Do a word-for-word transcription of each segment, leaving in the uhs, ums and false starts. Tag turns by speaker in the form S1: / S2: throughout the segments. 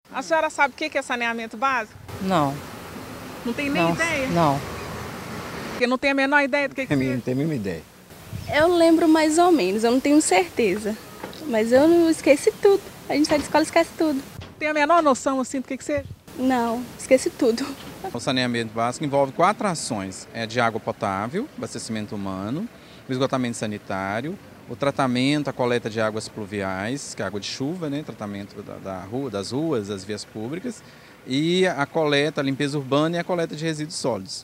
S1: A senhora sabe o que é saneamento básico?
S2: Não.
S1: Não tem nem
S2: não,
S1: ideia?
S2: Não.
S1: Porque não tem a menor ideia do que, que
S3: Eu
S1: é.
S3: não tenho a mínima ideia.
S4: Eu lembro mais ou menos, eu não tenho certeza. Mas eu não esqueci tudo. A gente sai da escola e esquece tudo.
S1: Tem a menor noção assim do que, que seja?
S4: Não, esqueci tudo.
S5: O saneamento básico envolve quatro ações: é de água potável, abastecimento humano, o esgotamento sanitário, o tratamento, a coleta de águas pluviais, que é água de chuva, né, tratamento da, da rua, das ruas, das vias públicas, e a coleta, a limpeza urbana e a coleta de resíduos sólidos.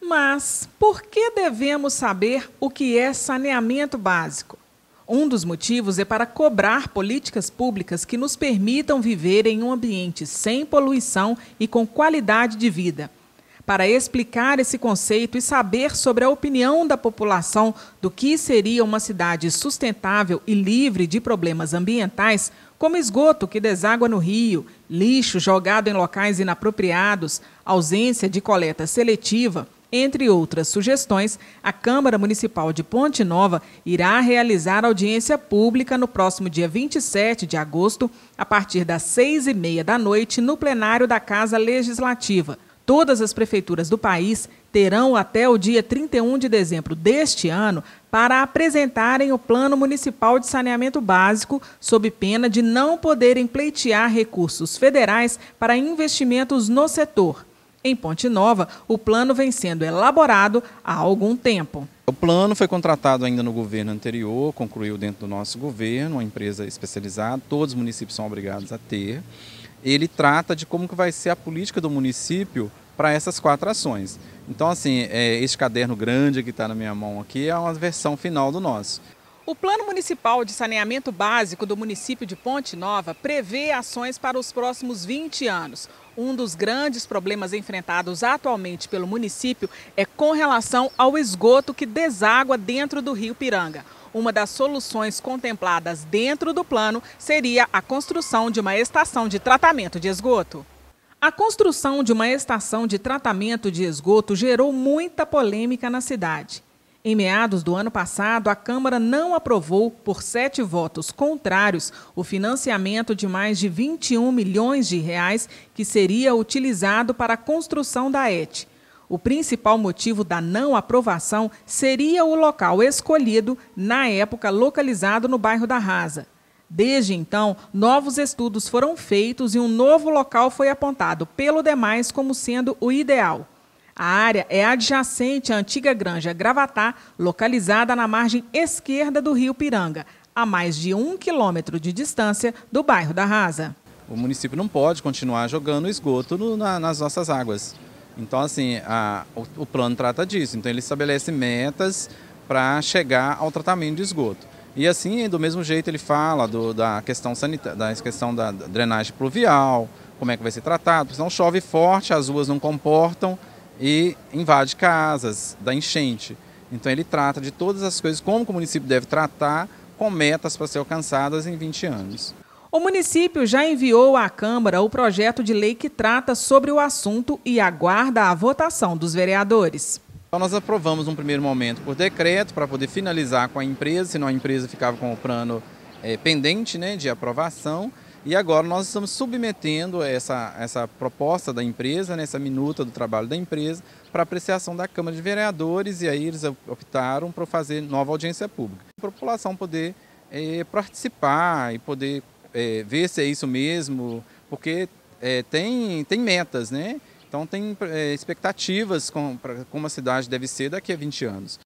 S1: Mas por que devemos saber o que é saneamento básico? Um dos motivos é para cobrar políticas públicas que nos permitam viver em um ambiente sem poluição e com qualidade de vida. Para explicar esse conceito e saber sobre a opinião da população do que seria uma cidade sustentável e livre de problemas ambientais, como esgoto que deságua no rio, lixo jogado em locais inapropriados, ausência de coleta seletiva, entre outras sugestões, a Câmara Municipal de Ponte Nova irá realizar audiência pública no próximo dia vinte e sete de agosto, a partir das seis e meia da noite, no plenário da Casa Legislativa. Todas as prefeituras do país terão até o dia trinta e um de dezembro deste ano para apresentarem o Plano Municipal de Saneamento Básico, sob pena de não poderem pleitear recursos federais para investimentos no setor. Em Ponte Nova, o plano vem sendo elaborado há algum tempo.
S5: O plano foi contratado ainda no governo anterior, concluiu dentro do nosso governo, uma empresa especializada, todos os municípios são obrigados a ter. Ele trata de como que vai ser a política do município para essas quatro ações. Então, assim, é, este caderno grande que está na minha mão aqui é uma versão final do nosso.
S1: O Plano Municipal de Saneamento Básico do município de Ponte Nova prevê ações para os próximos vinte anos. Um dos grandes problemas enfrentados atualmente pelo município é com relação ao esgoto que deságua dentro do Rio Piranga. Uma das soluções contempladas dentro do plano seria a construção de uma estação de tratamento de esgoto. A construção de uma estação de tratamento de esgoto gerou muita polêmica na cidade. Em meados do ano passado, a Câmara não aprovou, por sete votos contrários, o financiamento de mais de vinte e um milhões de reais que seria utilizado para a construção da E T. O principal motivo da não aprovação seria o local escolhido, na época localizado no bairro da Rasa. Desde então, novos estudos foram feitos e um novo local foi apontado pelo demais como sendo o ideal. A área é adjacente à antiga Granja Gravatá, localizada na margem esquerda do Rio Piranga, a mais de um quilômetro de distância do bairro da Rasa.
S5: O município não pode continuar jogando esgoto no, na, nas nossas águas. Então, assim, a, o, o plano trata disso. Então, ele estabelece metas para chegar ao tratamento de esgoto. E assim, do mesmo jeito, ele fala do, da questão sanitária, da questão da drenagem pluvial, como é que vai ser tratado. Porque senão chove forte, as ruas não comportam e invade casas, da enchente. Então ele trata de todas as coisas, como o município deve tratar, com metas para ser alcançadas em vinte anos.
S1: O município já enviou à Câmara o projeto de lei que trata sobre o assunto e aguarda a votação dos vereadores.
S5: Então nós aprovamos num primeiro momento por decreto, para poder finalizar com a empresa, senão a empresa ficava com o plano é, pendente, né, de aprovação. E agora nós estamos submetendo essa, essa proposta da empresa, né, essa minuta do trabalho da empresa, para apreciação da Câmara de Vereadores, e aí eles optaram por fazer nova audiência pública. Para a população poder é, participar e poder é, ver se é isso mesmo, porque é, tem, tem metas, né? Então tem é, expectativas com, pra, como a cidade deve ser daqui a vinte anos.